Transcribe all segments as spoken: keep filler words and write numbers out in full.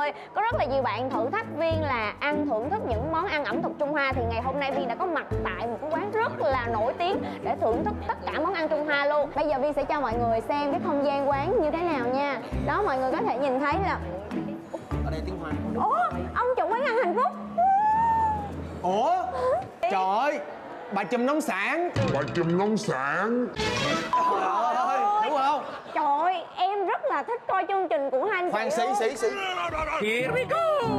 ơi, có rất là nhiều bạn thử thách Viên là ăn thưởng thức những món ăn ẩm thực Trung Hoa. Thì ngày hôm nay Viên đã có mặt tại một cái quán rất là nổi tiếng để thưởng thức tất cả món ăn Trung Hoa luôn. Bây giờ Viên sẽ cho mọi người xem cái không gian quán như thế nào nha. Đó, mọi người có thể nhìn thấy là ở đây tiếng Hoa. ủa, ông chủ quán ăn hạnh phúc. Ủa, trời ơi, bà Chùm nông sản. Bà Chùm nông sản. Trời ơi, đúng không? Trời ơi, em rất là thích coi chương trình của hai anh Khoan, chị xí luôn. xí xí. Here we go.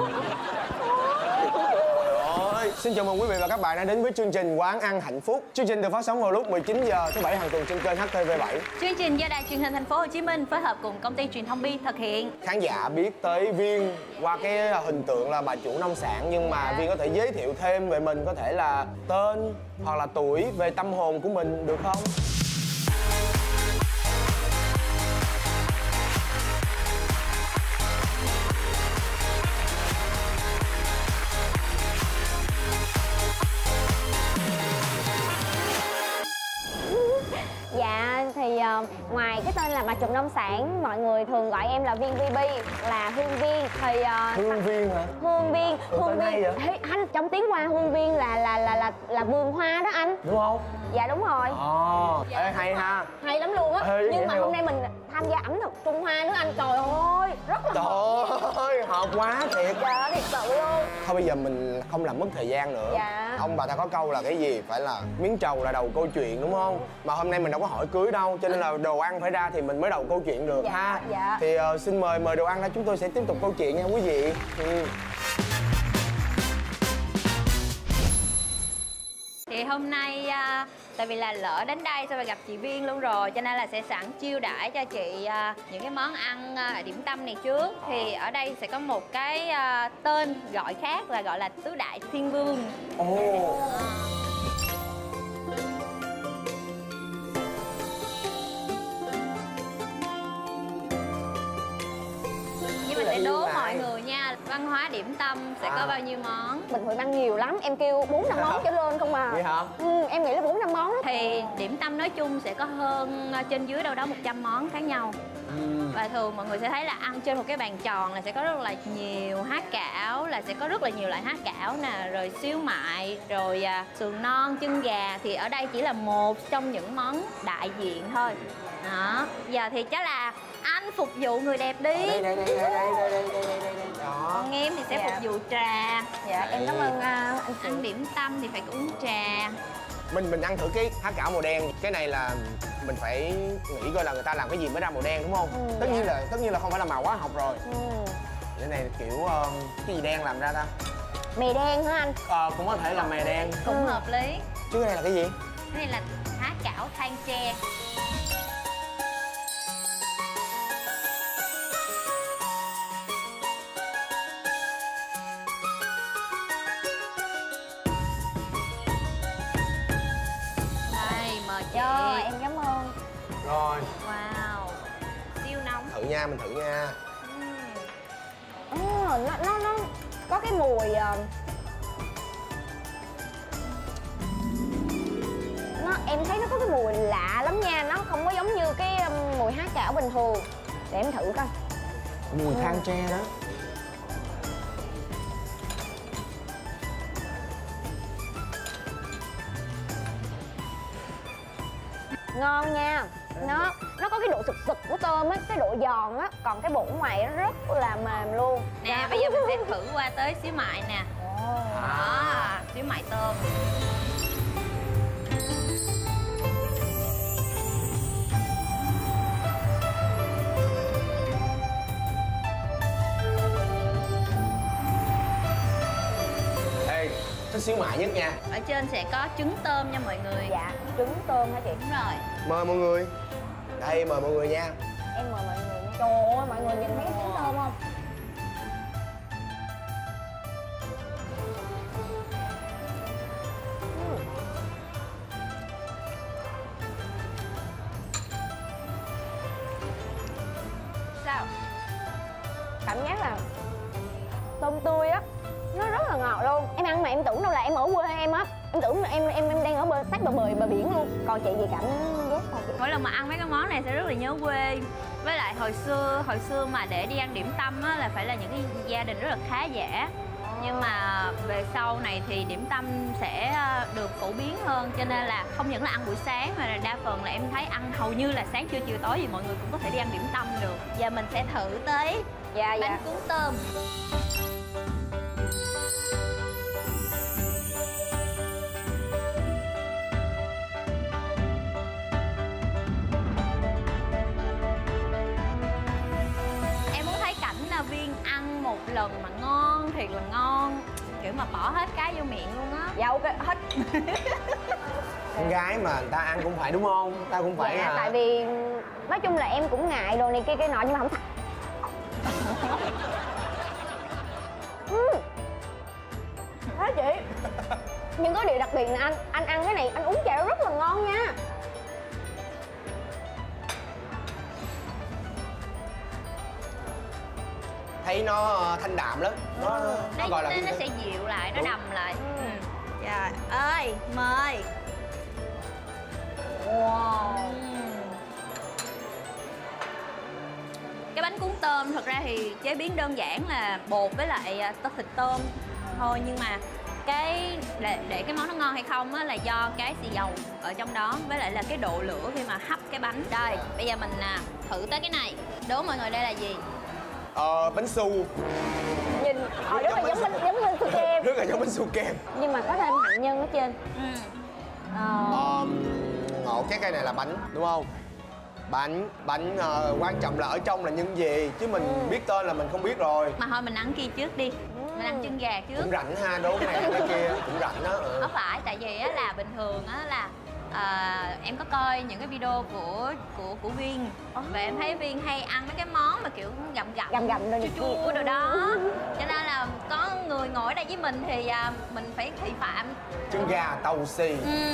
Ôi, xin chào mừng quý vị và các bạn đã đến với chương trình Quán ăn hạnh phúc. Chương trình được phát sóng vào lúc mười chín giờ thứ bảy hàng tuần trên kênh H T V bảy. Chương trình do Đài Truyền hình Thành phố Hồ Chí Minh phối hợp cùng công ty truyền thông Bi thực hiện. Khán giả biết tới Viên qua cái hình tượng là bà chủ nông sản, nhưng mà Viên có thể giới thiệu thêm về mình, có thể là tên hoặc là tuổi, về tâm hồn của mình được không? Dạ thì uh, ngoài cái tên là bà Chùm nông sản, mọi người thường gọi em là Viên vê bê, là Hương Viên. Thì uh, Hương Viên hả? Hương Viên, Ừ, Hương tên hay Viên. vậy? Ê, anh trong tiếng Hoa Hương Viên là là là là là vườn hoa đó anh. Đúng không? Dạ đúng rồi. Ồ, à, ê, hay ha. Hay lắm luôn á. Ê, Nhưng mà hay hôm không? nay mình tham gia ẩm thực Trung Hoa nữa anh. Trời ơi, rất là hợp. Trời ơi, hợp quá thiệt. Dạ, thiệt sự luôn. Thôi bây giờ mình không làm mất thời gian nữa. Dạ. Ông bà ta có câu là cái gì? Phải là miếng trầu là đầu câu chuyện, đúng không? Mà hôm nay mình đâu có hỏi cưới đâu, cho nên là đồ ăn phải ra thì mình mới đầu câu chuyện được. Dạ, ha. dạ. Thì uh, xin mời mời đồ ăn ra, chúng tôi sẽ tiếp tục câu chuyện nha quý vị. Ừ. Thì hôm nay à, tại vì là lỡ đến đây xong rồi gặp chị Viên luôn rồi, cho nên là sẽ sẵn chiêu đãi cho chị à, những cái món ăn à, điểm tâm này trước. Thì ở đây sẽ có một cái à, tên gọi khác là gọi là Tứ Đại Thiên Vương. Ồ. Nhưng mình sẽ đố mọi người nha, văn hóa điểm tâm sẽ À. có bao nhiêu món. Bình thường ăn nhiều lắm, em kêu bốn năm món trở lên không à. Vậy hả? Ừ, em nghĩ là bốn năm món đó. Thì điểm tâm nói chung sẽ có hơn à, trên dưới đâu đó một trăm món khác nhau. Ừ. Và thường mọi người sẽ thấy là ăn trên một cái bàn tròn là sẽ có rất là nhiều há cảo, là sẽ có rất là nhiều loại há cảo nè, rồi xíu mại, rồi à, sườn non, chân gà. Thì ở đây chỉ là một trong những món đại diện thôi. Đó, giờ thì chắc là anh phục vụ người đẹp đi. Đây đây đây đây đây đây đây đây đây đây. Đó. Còn em thì sẽ Dạ. phục vụ trà. Dạ, em cảm ơn uh, anh chị. Ăn điểm tâm thì phải uống trà. Mình mình ăn thử cái há cảo màu đen. Cái này là mình phải nghĩ coi là người ta làm cái gì mới ra màu đen, đúng không? Ừ, tất dạ. nhiên là tất nhiên là không phải là màu hóa học rồi. Ừ. Cái này kiểu uh, cái gì đen làm ra ta? Mì đen hả anh? Ờ, cũng có thể là mè đen. Cũng Ừ. hợp lý. Chứ cái này là cái gì? Cái này là há cảo than tre. Đây, mời chị. Rồi, em cảm ơn. Rồi, Wow, siêu nóng. thử nha, mình thử nha. Uhm. Ồ, nó, nó, nó có cái mùi ờ, nó em thấy nó có cái mùi lạ lắm nha. Nó không có giống như cái um, mùi há cảo bình thường. Để em thử coi. Mùi than tre đó. Ngon nha. Nó nó có cái độ sực sực của tôm á, cái độ giòn á. Còn cái bụng ngoài nó rất là mềm luôn. Nè, bây giờ mình sẽ thử qua tới xíu mại nè. Ồ. Đó, xíu mại tôm. Ê, thích xíu mại nhất nha. Ở trên sẽ có trứng tôm nha mọi người. Dạ, trứng tôm hả chị? Đúng rồi. Mời mọi người. Đây, mời mọi người nha. Em mời mọi người nha. Trời ơi, mọi người nhìn thấy cái trứng tôm không? Ừm. Sao? Cảm giác là tôm tươi á, nó rất là ngọt luôn. Em ăn mà em tưởng đâu là em ở quê em á. Em tưởng là em em em đang ở bờ sát bờ bờ bờ biển luôn. Còn chị gì cảm giác sao chị? Mỗi lần mà ăn mấy cái món này sẽ rất là nhớ quê. Với lại hồi xưa hồi xưa mà để đi ăn điểm tâm á, là phải là những cái gia đình rất là khá giả. Nhưng mà về sau này thì điểm tâm sẽ được phổ biến hơn, cho nên là không những là ăn buổi sáng mà là đa phần là em thấy ăn hầu như là sáng trưa chiều tối thì mọi người cũng có thể đi ăn điểm tâm được. Giờ mình sẽ thử tới Dạ dạ. bánh cuốn tôm. Em muốn thấy cảnh là Viên ăn một lần mà ngon thiệt là ngon, kiểu mà bỏ hết cái vô miệng luôn á. Dạ ok, hết. Con gái mà người ta ăn cũng phải đúng không? Ta cũng phải Dạ, à. tại vì nói chung là em cũng ngại đồ này kia kia nọ nhưng mà không thật. Uhm. Thế chị. Nhưng có điều đặc biệt là anh anh ăn cái này, anh uống chè rất là ngon nha. Thấy nó thanh đạm lắm. Nó, nó Nó, gọi là nó, cái nó gì? sẽ dịu lại, nó Đúng. đầm lại. Ừ. Trời ơi, mời. Wow. Cái bánh cuốn tôm thật ra thì chế biến đơn giản là bột với lại tơ thịt tôm thôi, nhưng mà cái để, để cái món nó ngon hay không á là do cái xì dầu ở trong đó với lại là cái độ lửa khi mà hấp cái bánh. Đây, bây giờ mình à, thử tới cái này. Đố mọi người đây là gì? Ờ, bánh su. Nhìn ờ, rất là giống bánh giống bánh su kem. Rất là giống bánh su kem. Nhưng mà có thêm hạnh nhân ở trên. Ừ. Ờ. Ờ, ngộ cái cây này là bánh đúng không? Bánh, bánh ờ, quan trọng là ở trong là nhân gì chứ mình Ừ. biết tên là mình không biết rồi. Mà thôi mình ăn kia trước đi. Mình ăn chân gà trước. Cũng rảnh ha, đố cái này cái kia cũng rảnh đó. Ừ. Không phải, tại vì á là bình thường á là à, em có coi những cái video của của của Viên và em thấy Viên hay ăn mấy cái món mà kiểu gặm gặm Gặm gặm rồi này chua chua kia. đồ đó, cho nên là có người ngồi ở đây với mình thì à, mình phải thị phạm. Chân gà tàu xì. Ừ.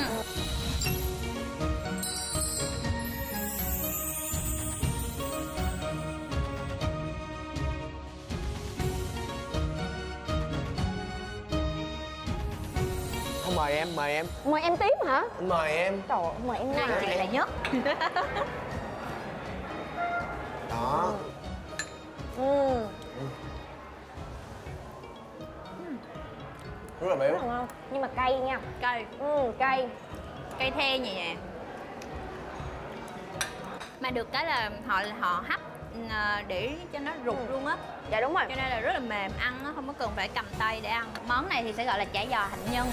Không, mời em, mời em. Mời em tiếp hả? Mời em. Trời ơi, mời em Này nè. chị là nhất. Đó. Ừ. Rất là béo. Rất là ngon. Nhưng mà cay nha. Cay, Ừ, cay. cay the nhẹ nhàng. Mà được cái là họ họ hấp à, để cho nó rụt Ừ. luôn á, Dạ đúng rồi. cho nên là rất là mềm, ăn nó không có cần phải cầm tay để ăn. Món này thì sẽ gọi là chả giò hạnh nhân.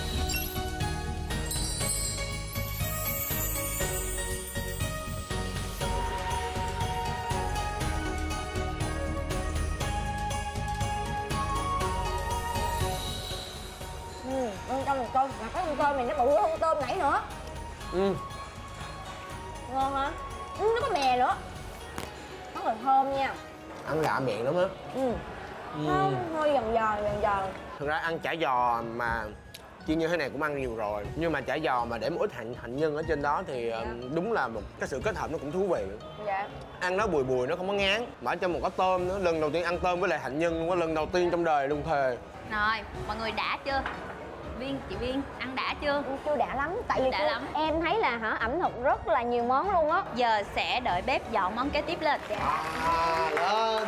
Ừ, con tôm con tôm, mà cái con tôm này nó bự hơn con tôm nãy nữa. Ừ. Ngon hả? Ừ, nó có bè nữa. Rất là thơm nha. Ăn lạ miệng lắm á. Ừ. Thơm, hơi giòn giòn giòn giòn. Thực ra ăn chả giò mà chiên như thế này cũng ăn nhiều rồi, nhưng mà chả giò mà để một ít hạnh hạnh nhân ở trên đó thì Dạ. um, đúng là một cái sự kết hợp nó cũng thú vị. Dạ. Ăn nó bùi bùi, nó không có ngán, mà ở trong một có tôm nữa. Lần đầu tiên ăn tôm với lại hạnh nhân luôn á, lần đầu tiên trong đời luôn thề. Rồi, mọi người đã chưa? Viên, chị Viên, ăn đã chưa? Chưa đã lắm, tại vì Đã chưa- lắm. em thấy là hả ẩm thực rất là nhiều món luôn á. Giờ sẽ đợi bếp dọn món kế tiếp lên. À, lên.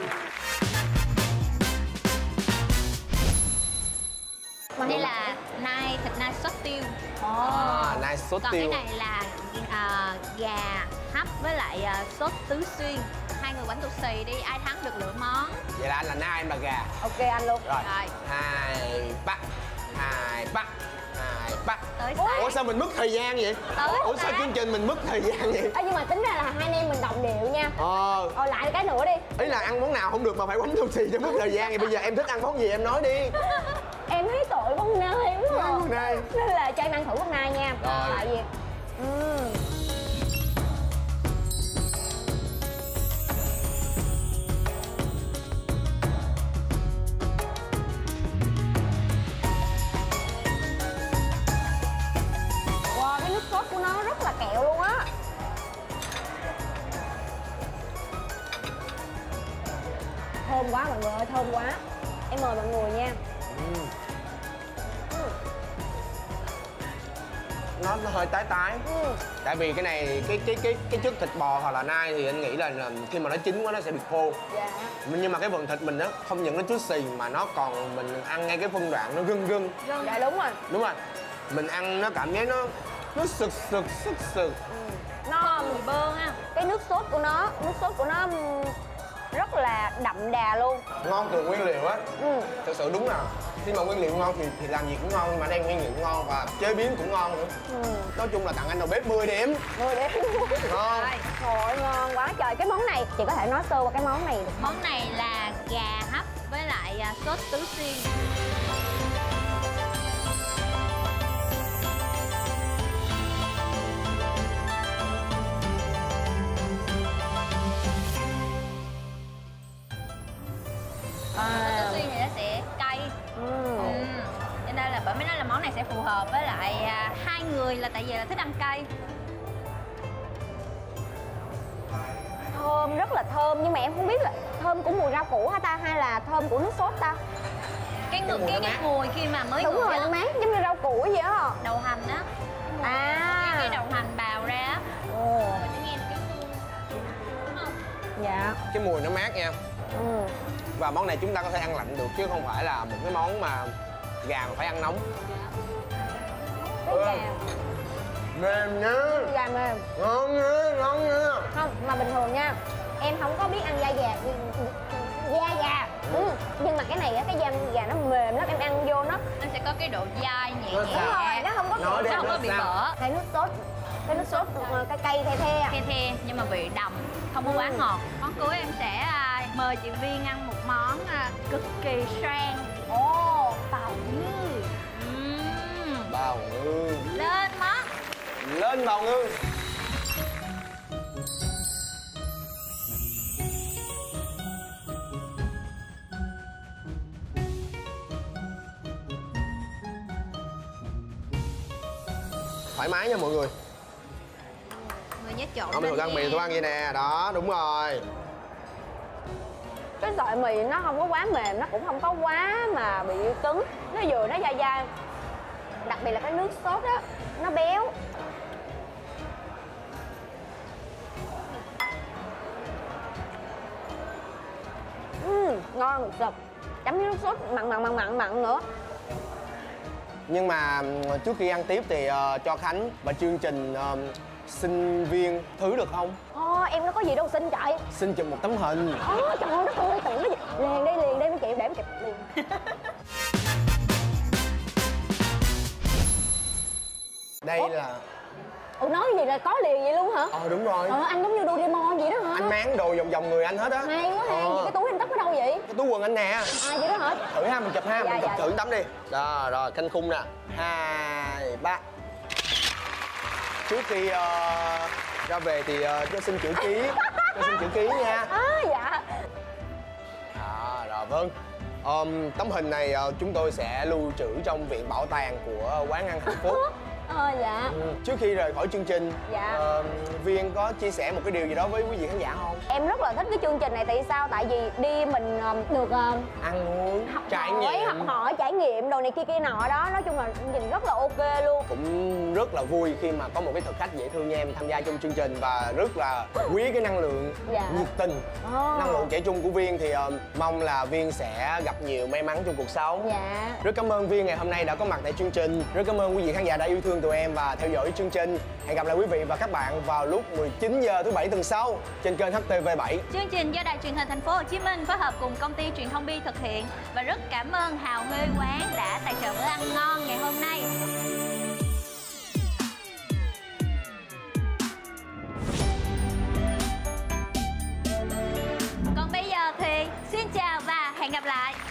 Đây là nai, thịt nai sốt tiêu. À, nai sốt Còn tiêu. cái này là à, gà hấp với lại à, sốt tứ xuyên. Hai người bánh tụt xì đi, ai thắng được lựa món. Vậy là anh là nai, em là gà. Ok anh luôn. Rồi. Rồi. Hai bắt, hai bắt, hai bắt. Tới Ủa sáng. sao mình mất thời gian vậy? Tới Ủa sao sáng. chương trình mình mất thời gian vậy? Ê, nhưng mà tính ra là hai anh em mình đồng điệu nha. Ờ. Ờ lại cái nữa đi. Ý là ăn món nào không được mà phải bánh tụt xì cho mất thời gian. Thì bây giờ em thích ăn món gì em nói đi. Em thấy tội con nai quá à. Con nai. Nên là cho em ăn thử con nai nha. Rồi. Tại vì ừ. Wow, cái nước sốt của nó rất là kẹo luôn á. Thơm quá mọi người ơi, thơm quá. Em mời mọi người nha. Ừ. nó nó hơi tái tái. Ừ. Tại vì cái này cái cái cái cái chất thịt bò hoặc là nai thì anh nghĩ là, là khi mà nó chín quá nó sẽ bị khô. Dạ. Nhưng mà cái phần thịt mình á không những nó juicy mà nó còn mình ăn ngay cái phân đoạn nó gưng gưng. Dạ đúng rồi. Đúng rồi. Mình ăn nó cảm giác nó nó sực sực sực sực. Nó mùi bơ ha. cái nước sốt của nó, nước sốt của nó ừm, rất là đậm đà luôn. Ngon từ nguyên liệu á. Ừ. Thực sự đúng là khi mà nguyên liệu ngon thì thì làm gì cũng ngon, nhưng mà đây nguyên liệu ngon và chế biến cũng ngon nữa. Ừ. Nói chung là tặng anh đầu bếp mười điểm. Mười điểm. Ngon. Trời ơi, ngon quá trời. Cái món này chị có thể nói sơ qua cái món này được không? Món này là gà hấp với lại à, sốt tứ xuyên. À. Tứ xuyên thì nó sẽ cay. Ừ. Ừ. Cho nên là bởi mới nói là món này sẽ phù hợp với lại à, hai người, là tại vì là thích ăn cay. Thơm, rất là thơm, nhưng mà em không biết là thơm của mùi rau củ hả ta, hay là thơm của nước sốt ta? Cái ngược cái, cái mùi khi mà mới Đúng nguội rồi, á, nó mát giống như rau củ vậy á. đậu hành á. À. Cái, cái đậu hành bào ra á. Ồ. Rồi sẽ nghe được cái hương. Đúng không? Dạ. Cái mùi nó mát nha. Ừ. Và món này chúng ta có thể ăn lạnh được chứ không phải là một cái món mà gà mà phải ăn nóng. Cái Ừ. gà, Mềm nhá. gà mềm. Ngon nha, ngon nha. Không, mà bình thường nha, em không có biết ăn da gà, da gà. Ừ. Nhưng mà cái này á, cái da gà nó mềm lắm, em ăn vô nó. Nó sẽ có cái độ dai nhẹ Nó nhẹ. sao? Đúng rồi, nó không có Nói đi, Nó không có nó bị sao? bở. cái nước sốt, cái nước sốt ờ, cái cay the the. The the nhưng mà bị đậm, không có quá Ừ. ngọt. Món cuối em sẽ à, mời chị Viên ăn một món à, cực kỳ sang. Ồ, Bào ngư. Ừm. Bào ngư. Lên món. Lên bào ngư. Thoải mái nha mọi người. Người nhớ trộn Không được lên ăn mì nha. tôi ăn vậy nè. Đó, đúng rồi. cái sợi mì nó không có quá mềm, nó cũng không có quá mà bị cứng, nó vừa nó dai dai. Đặc biệt là cái nước sốt á, nó béo. Uhm, ngon sụp, chấm với nước sốt mặn mặn mặn mặn mặn nữa. Nhưng mà ừm, trước khi ăn tiếp thì ờ, cho Khánh và chương trình ờ, xin Viên thứ được không? Ồ, em nó có gì đâu xin trời. Xin chụp một tấm hình. Ồ, trời ơi, đất ơi, tưởng nó gì. Liền đi, liền đi, mấy chị, để em chụp liền. Đây là... Ủa, nói gì là có liền vậy luôn hả? Ờ đúng rồi. Ờ, anh giống như Doraemon vậy đó hả? Anh máng đồ vòng vòng người anh hết á. Hay quá ha, Ờ. vậy cái túi anh tóc ở đâu vậy? Cái túi quần anh nè. À, vậy đó hả? Thử ha, mình chụp ha, Dạ, mình chụp dạ. thử tấm đi. Rồi, rồi, canh khung nè. Hai, ba. Trước khi ờ, ra về thì ờ, cho xin chữ ký. Cho xin chữ ký nha. À, dạ. À, rồi vâng. Ờm, tấm hình này ờ, chúng tôi sẽ lưu trữ trong viện bảo tàng của quán ăn hạnh phúc. Ờ, dạ. Ừ, trước khi rời khỏi chương trình, Dạ. ờ, Viên có chia sẻ một cái điều gì đó với quý vị khán giả không? Em rất là thích cái chương trình này, tại sao? Tại vì đi mình ờ, được ờ, Ăn uống, học trải hỏi, nghiệm. học hỏi, trải nghiệm đồ này kia kia nọ đó. Nói chung là chương trình rất là ok luôn. Cũng rất là vui khi mà có một cái thực khách dễ thương như em tham gia trong chương trình và rất là quý cái năng lượng Dạ. nhiệt tình, Ồ. năng lượng trẻ trung của Viên thì ờ, mong là Viên sẽ gặp nhiều may mắn trong cuộc sống. Dạ. Rất cảm ơn Viên ngày hôm nay đã có mặt tại chương trình. Rất cảm ơn quý vị khán giả đã yêu thương tụi em và theo dõi chương trình. Hẹn gặp lại quý vị và các bạn vào lúc mười chín giờ thứ bảy tuần sau trên kênh H T V bảy. Chương trình do Đài Truyền hình Thành phố Hồ Chí Minh phối hợp cùng công ty Truyền thông Bi thực hiện, và rất cảm ơn Hào Huê Quán đã tài trợ bữa ăn ngon ngày hôm nay. Còn bây giờ thì xin chào và hẹn gặp lại.